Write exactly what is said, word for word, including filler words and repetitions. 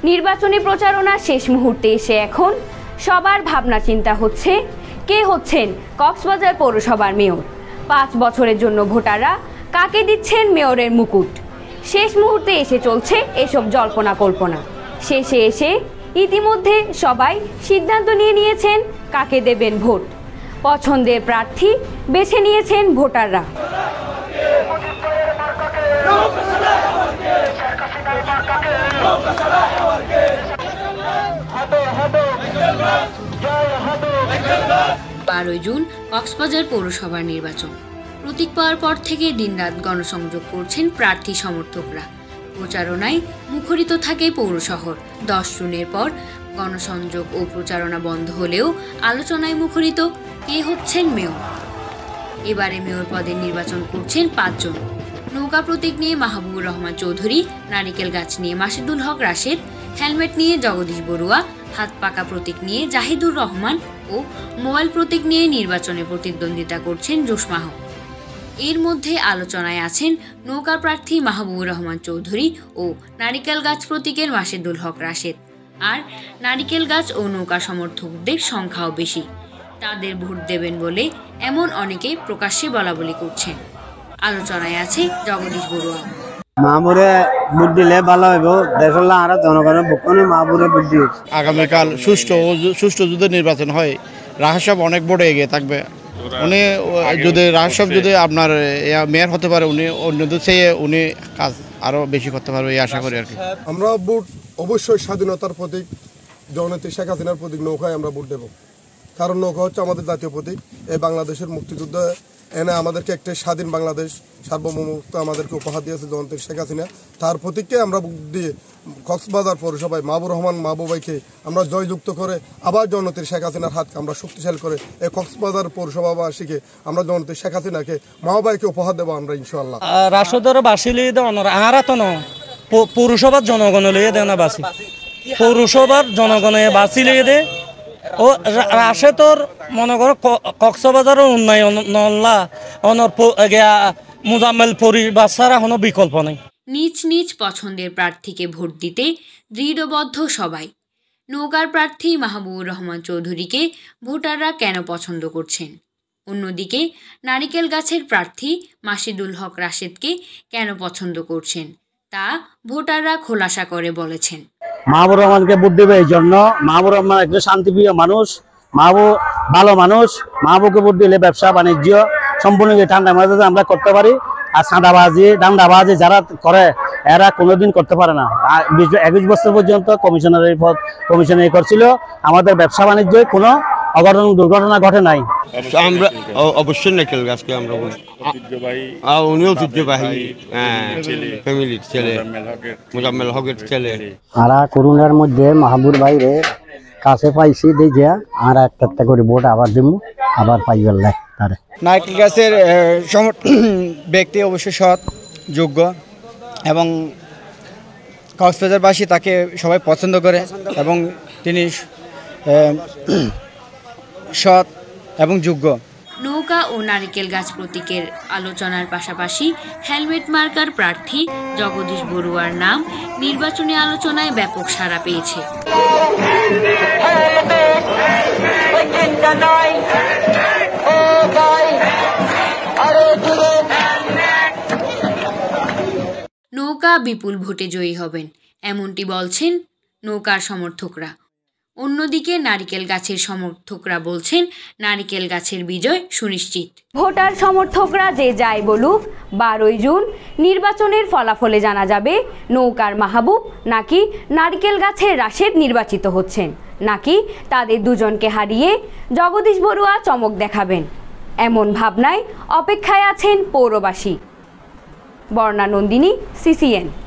নির্বাচনী প্রচারণা শেষ মুহূর্তে এসে এখন সবার ভাবনা চিন্তা হচ্ছে কে হচ্ছেন কক্সবাজার পৌরসভার মেয়র। পাঁচ বছরের জন্য ভোটাররা কাকে দিচ্ছেন মেয়রের মুকুট। শেষ মুহূর্তে এসে চলছে এসব জল্পনা কল্পনা। শেষে এসে ইতিমধ্যে সবাই সিদ্ধান্ত নিয়ে নিয়েছেন কাকে দেবেন ভোট। পছন্দের প্রার্থী বেছে নিয়েছেন ভোটাররা। বারোই জুন কক্সবাজার পৌরসভার নির্বাচন। প্রতীক পাওয়ার পর থেকে দিনরাত গণসংযোগ করছেন প্রার্থী সমর্থকরা। প্রচারণায় মুখরিত থাকে পৌর শহর। দশ জুনের পর গণসংযোগ ও প্রচারণা বন্ধ হলেও আলোচনায় মুখরিত কে হচ্ছেন মেয়র। এবারে মেয়র পদে নির্বাচন করছেন পাঁচজন। নৌকা প্রতীক নিয়ে মাহবুবুর রহমান চৌধুরী, নারিকেল গাছ নিয়ে মাসিদুল হক রাশেদ, হেলমেট নিয়ে জগদীশ বড়ুয়া, হাত পাকা প্রতীক নিয়ে জাহিদুর রহমান ও মোবাইল প্রতীক নিয়ে নির্বাচনে প্রতিদ্বন্দ্বিতা করছেন জোসমাহ। এর মধ্যে আলোচনায় আছেন নৌকা প্রার্থী মাহবুবুর রহমান চৌধুরী ও নারিকেল গাছ প্রতীকের মাসিদুল হক রাশেদ। আর নারিকেল গাছ ও নৌকা সমর্থকদের সংখ্যাও বেশি। তাদের ভোট দেবেন বলে এমন অনেকে প্রকাশ্যে বলাবলি করছেন। আলোচনায় আছে জগদীশ বড়ুয়া। মাহবুরে ভোট দিলে ভালো হইব, দেশের আর জনগণের বুকনে মাহবুরে ভোট দিও। আগামীকাল সুষ্ঠু সুষ্ঠু যদি নির্বাচন হয় রাহাত সাহেব অনেক বড় এগিয়ে থাকবে। উনি যদি রাহাত সাহেব যদি আপনার মেয়র হতে পারে উনি অন্যদের চেয়ে উনি কাজ আরো বেশি করতে পারবে এই আশা করি আর কি। আমরা ভোট অবশ্যই স্বাধীনতার প্রতীক, জননেত্রী শেখ হাসিনার প্রতীক নৌকায় আমরা ভোট দেব। কারণ নৌকা হচ্ছে আমাদের জাতীয় প্রতীক। এই বাংলাদেশের মুক্তিযুদ্ধ এনে আমাদেরকে একটা স্বাধীন বাংলাদেশ সার্বভৌমত্ব আমাদেরকে উপহার দিয়েছে জননেত্রী শেখ হাসিনা। তার প্রতীককে আমরা ভোট দিয়ে কক্সবাজার পৌরসভায় মাহবুব রহমান মাহবুবাইকে আমরা জয়যুক্ত করে আবার জননেত্রী শেখ হাসিনার হাতকে আমরা শক্তিশালী করে এই কক্সবাজার পৌরসভাবাসীকে আমরা জননেত্রী শেখ হাসিনাকে মাহবুবাইকে উপহার দেবো আমরা ইনশাআল্লাহ। রাষ্ট্রদর বাসি লিয়ে দেওয়ার আহারা তো ন পৌরসভার জনগণ লিয়ে দেয় না বাসি, পৌরসভার জনগণে বাসি লিয়ে দে ও রাশে তোর মনে করো কক্সবাজারের উন্নয়ন নল্লা অনর মুজাম্মেল পরিবার ছাড়া কোনো বিকল্প নেই। নিজ নিজ পছন্দের প্রার্থীকে ভোট দিতে দৃঢ়বদ্ধ সবাই। নৌকার প্রার্থী মাহবুবুর রহমান চৌধুরীকে ভোটাররা কেন পছন্দ করছেন? অন্যদিকে নারিকেল গাছের প্রার্থী মাসিদুল হক রাশেদকে কেন পছন্দ করছেন তা ভোটাররা খোলাসা করে বলেছেন। মাহবুবুর রহমানকে ভোট দেবে এই জন্য, মাহবুবুর রহমান একজন শান্তিপ্রিয় মানুষ, মাহবুব ভালো মানুষ। মাহবুবকে ভোট দিলে ব্যবসা বাণিজ্য সম্পূর্ণ ঠান্ডা মাঝে আমরা করতে পারি। আর সাঁদাবাজি ডান্ডাবাজি যারা করে এরা কোনোদিন করতে পারে না। একুশ বছর পর্যন্ত কমিশনারের পদ কমিশনারি করছিল, আমাদের ব্যবসা বাণিজ্য কোনো অঘটন দুর্ঘটনা ঘটে নাই। আমরা অবশ্যই নারকেল গাছকে আমরা বলি, উনি ঐতিহ্যবাহী ফ্যামিলির ছেলে, মোজাম্মেল হকের ছেলে। আর করোনার মধ্যে মাহবুর বাইরে কাছে পাইছি দেখে আর একটা একটা করে ভোট আবার দিব, আবার পাই গেল তারে। নারকেল গাছের ব্যক্তি অবশ্যই সৎ, যোগ্য এবং কক্সবাজারবাসী তাকে সবাই পছন্দ করে এবং তিনি সৎ এবং যোগ্য। নৌকা ও নারিকেল গাছ প্রতীকের আলোচনার পাশাপাশি হেলমেট মার্কার প্রার্থী জগদীশ বড়ুয়ার নাম নির্বাচনী আলোচনায় ব্যাপক সাড়া পেয়েছে। নৌকা বিপুল ভোটে জয়ী হবেন এমনটি বলছেন নৌকার সমর্থকরা। অন্যদিকে নারিকেল গাছের সমর্থকরা বলছেন নারিকেল গাছের বিজয় সুনিশ্চিত। ভোটার সমর্থকরা যে যাই বলুক, বারোই জুন নির্বাচনের ফলাফলে জানা যাবে নৌকার মাহবুব নাকি নারিকেল গাছের রাশেদ নির্বাচিত হচ্ছেন, নাকি তাদের দুজনকে হারিয়ে জগদীশ বড়ুয়া চমক দেখাবেন। এমন ভাবনায় অপেক্ষায় আছেন পৌরবাসী। বর্ণা নন্দিনী, সিসিএন।